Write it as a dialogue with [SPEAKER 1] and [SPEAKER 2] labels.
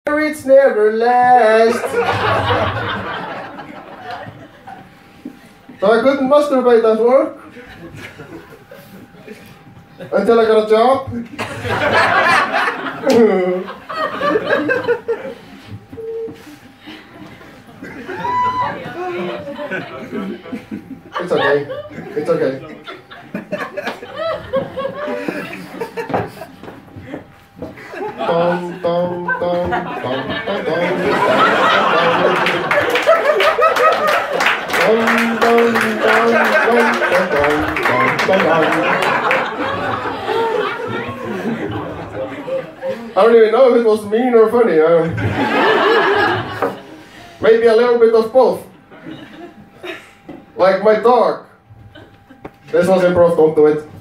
[SPEAKER 1] It's never last. So I couldn't masturbate at work until I got a job. It's okay. It's okay. Dong, dong, dong, dong, dong, dong. I don't even know if it was mean or funny. Maybe a little bit of both. Like my dog. This was improv, don't do it.